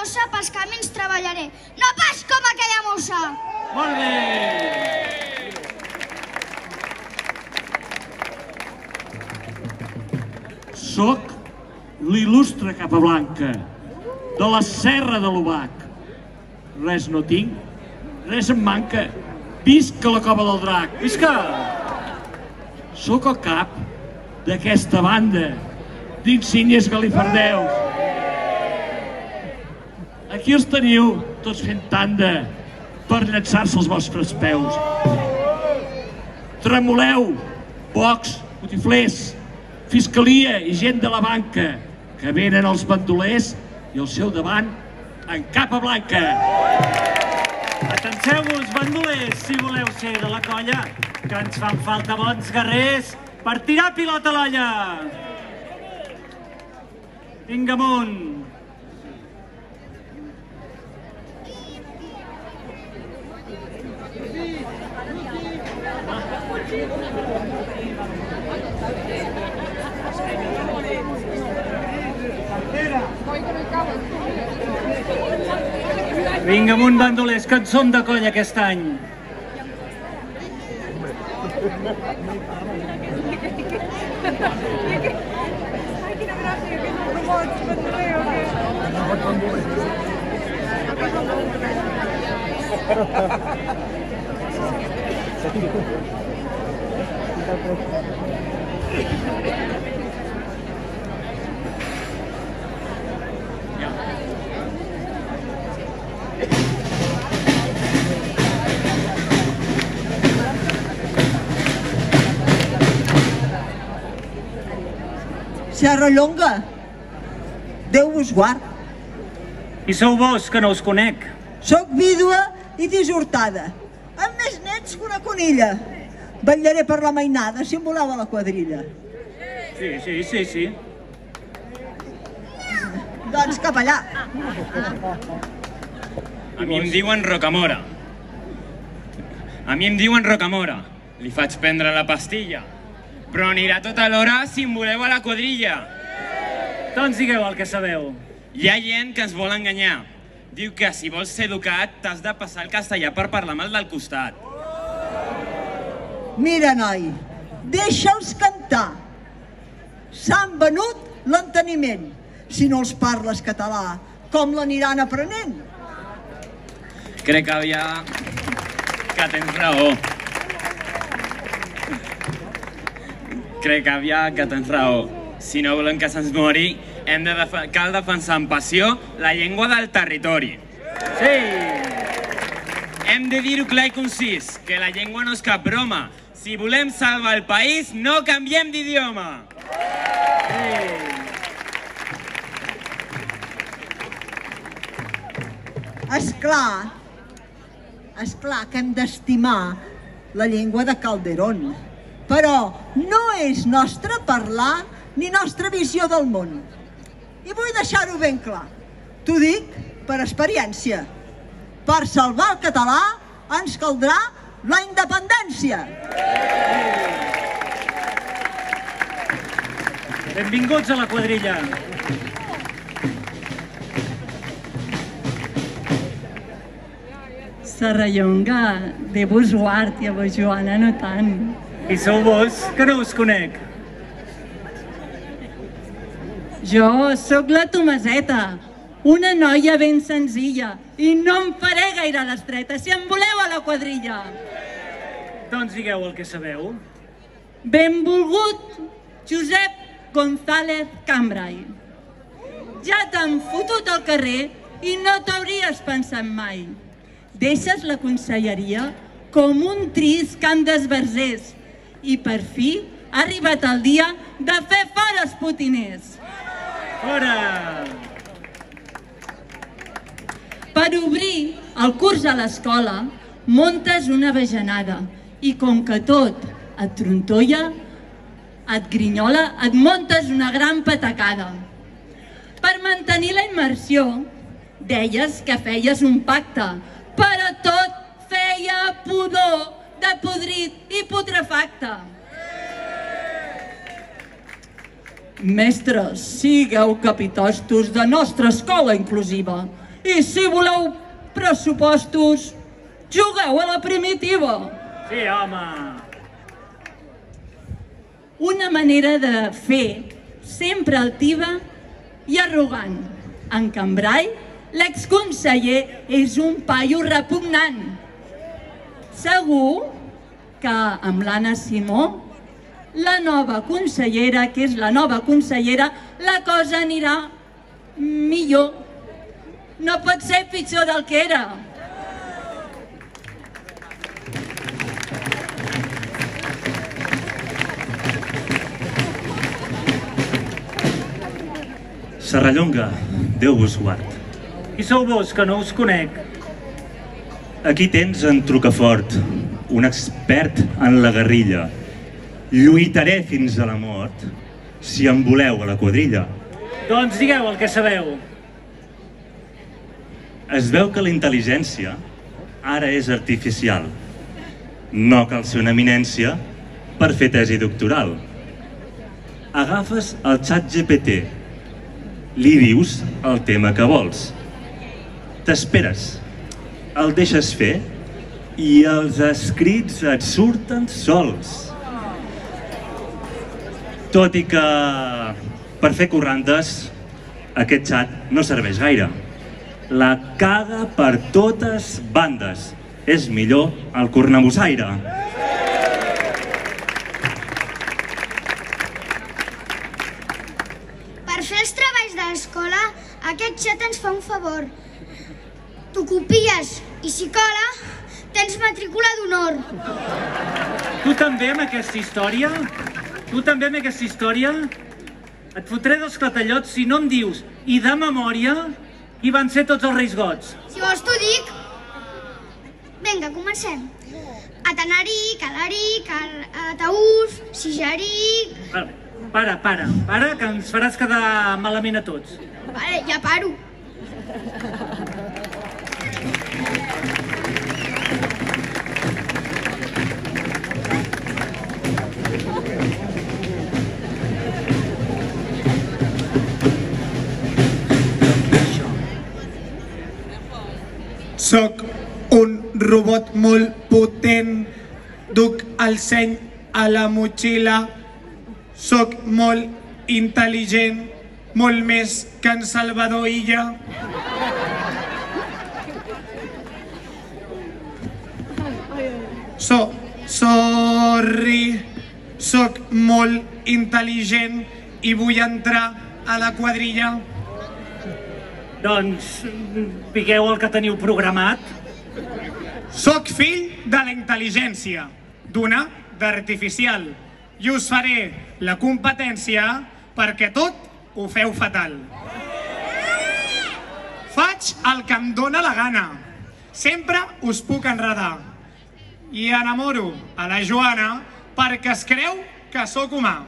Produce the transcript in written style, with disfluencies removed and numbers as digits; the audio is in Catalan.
bossa pels camins treballaré, no pas com aquella mossa. Molt bé! Soc l'il·lustre Capablanca, de la Serra de l'Obac. Res no tinc, res em manca. Visca la Cova del Drac! Visca! Soc el cap d'aquesta banda d'insígnies galifardeus. Aquí els teniu, tots fent tanda per llançar-se als vostres peus. Tremoleu, bocs, botiflers, fiscalia i gent de la banca, que venen els bandolers i al seu davant en Capablanca. Atanseu-vos, bandolers, si voleu ser de la colla, que ens fan falta bons guerrers per tirar pilota a l'olla. Vinga amunt. Vinga amunt, bandolers, que en som de colla aquest any. Serrallonga, Déu vos guard. I sou vos, que no us conec. Soc vídua i dissortada, amb més nets que una conilla. Vetllaré per la mainada si em voleu a la quadrilla. Sí. Doncs cap allà. A mi em diuen Rocamora. Li faig prendre la pastilla. Però anirà tota l'hora si em voleu a la quadrilla. Doncs digueu el que sabeu. Hi ha gent que ens vol enganyar. Diu que si vols ser educat t'has de passar el castellà per parlar amb el del costat. Mira, noi, deixa'ls cantar. S'han venut l'enteniment. Si no els parles català, com l'aniran aprenent? Crec que tens raó. Si no volem que se'ns mori, cal defensar amb passió la llengua del territori. Sí! Hem de dir-ho clar i concís, que la llengua no és cap broma. Si volem salvar el país, no canviem d'idioma. Esclar que hem d'estimar la llengua de Calderón. Però no és nostre parlar ni nostra visió del món. I vull deixar-ho ben clar. T'ho dic per experiència. Per salvar el català ens caldrà la independència. Benvinguts a la quadrilla. Serrallonga, de vos guard i a vos Joana no tant. I sou vos, que no us conec. Jo sóc la Tomaseta, una noia ben senzilla, i no em faré gaire l'estreta si em voleu a la quadrilla. Doncs digueu el que sabeu. Benvolgut Josep González Cambrai. Ja t'han fotut al carrer i no t'hauries pensat mai. Deixes la conselleria com un trist camp d'esbarzers i per fi ha arribat el dia de fer fora els potiners. Fora! Per obrir el curs a l'escola muntes una bajanada i com que tot et trontolla, et grinyola, et muntes una gran patacada. Per mantenir la immersió, deies que feies un pacte, però tot feia pudor de podrit i putrefacte. Mestres, sigueu capitostos de nostra escola inclusiva I si voleu pressupostos, jugueu a la primitiva. Sí, home. Una manera de fer sempre altiva i arrogant. En Cambrai, l'exconseller és un paio repugnant. Segur que amb l'Anna Simó, la nova consellera, que és la nova consellera, la cosa anirà millor. No pot ser pitjor del que era. Serrallonga, Déu vos guard. Qui sou vos, que no us conec? Aquí tens en Trucafort, un expert en la guerrilla. Lluitaré fins a la mort, si em voleu a la quadrilla. Doncs digueu el que sabeu. Es veu que la intel·ligència ara és artificial. No cal ser una eminència per fer tesi doctoral. Agafes el xat GPT, li dius el tema que vols. T'esperes, el deixes fer i els escrits et surten sols. Tot i que per fer corrandes aquest xat no serveix gaire. La caga per totes bandes. És millor el cornabussaire. Per fer els treballs de l'escola, aquest xat ens fa un favor. Tu copies i si cola, tens matrícula d'honor. Tu també amb aquesta història? Tu també amb aquesta història? Et fotré dos clatellots si no em dius, i de memòria, qui van ser tots els Reis Gots. Si vols t'ho dic. Vinga, comencem. Atanaric, Alaric, Ataús, Sigeric... Para, que ens faràs quedar malament a tots. Vale, ja paro. Soc un robot molt potent, duc el seny a la motxilla, soc molt intel·ligent, molt més que en Salvador Illa. Sorry, soc molt intel·ligent i vull entrar a la quadrilla. Doncs digueu el que teniu programat. Soc fill de la intel·ligència, d'una d'artificial, i us faré la competència perquè tot ho feu fatal. Faig el que em dóna la gana, sempre us puc enredar, i enamoro a la Joana perquè es creu que sóc humà.